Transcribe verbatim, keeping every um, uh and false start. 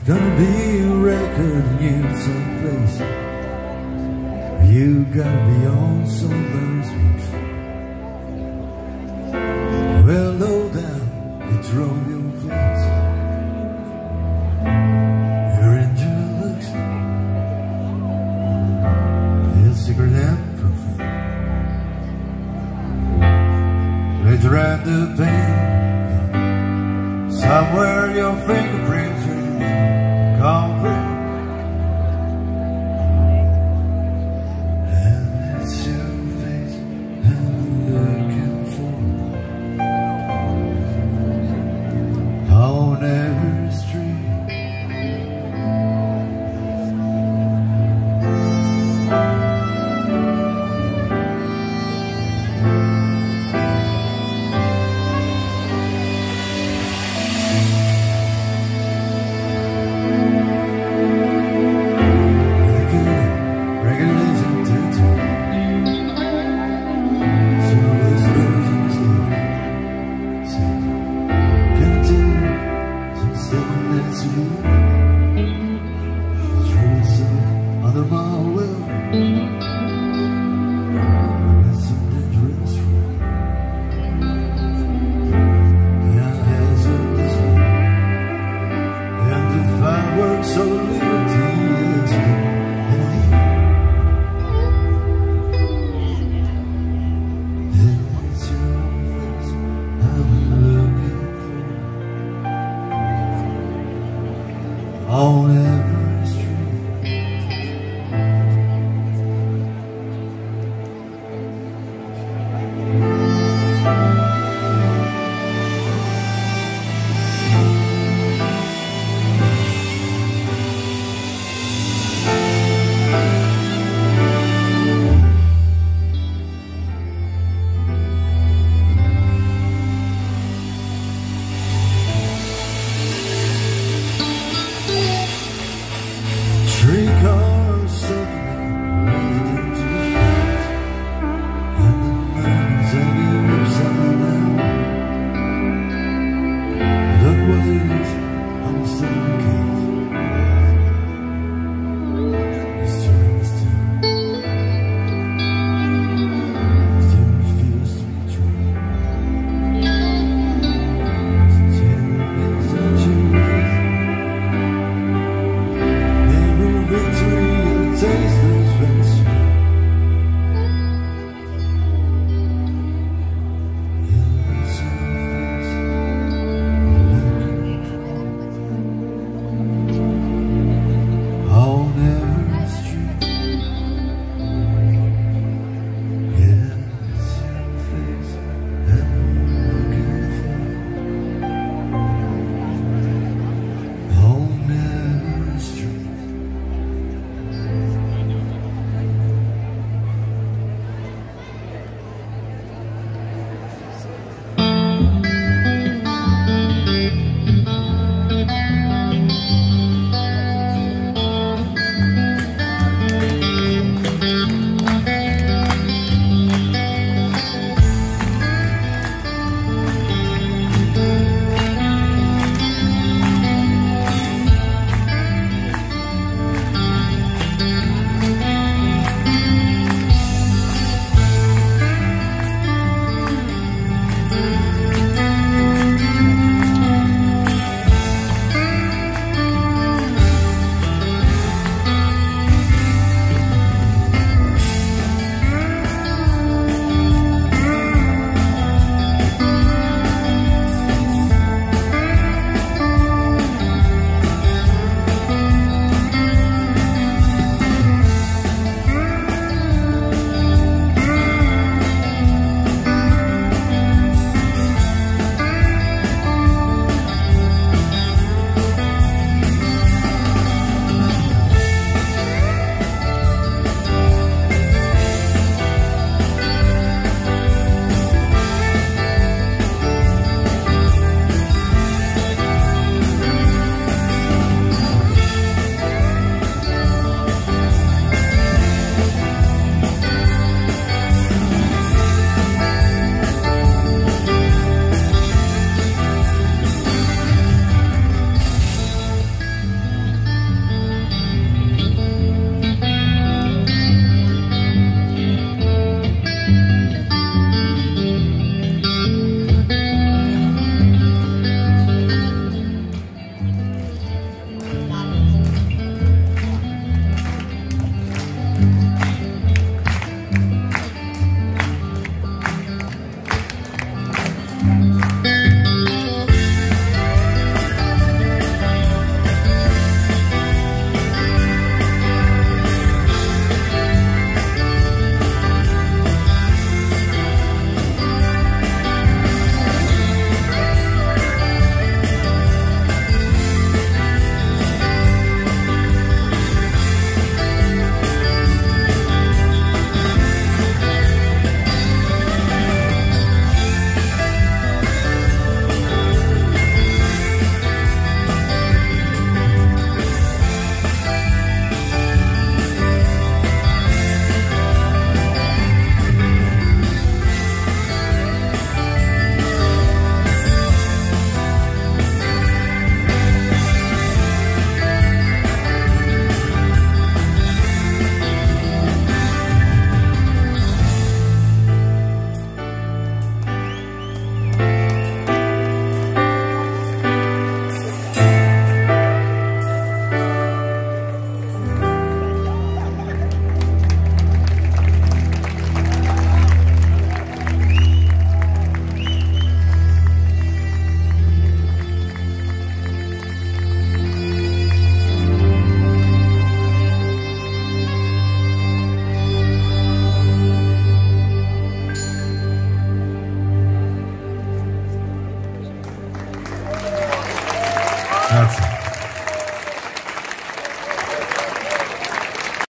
Gonna be a record in someplace. You gotta be on somebody's lips. Well, low down, you drove your face. Your engine looks, it's secret and profane. They drive the pain. Somewhere your fingerprints remain concrete. And it's your face I'm looking for on every street. Under my will, it's a dangerous road. Yeah, has a desire, and the fireworks of liberty explode in the air. And it's your face I'm looking for on every street. Grazie.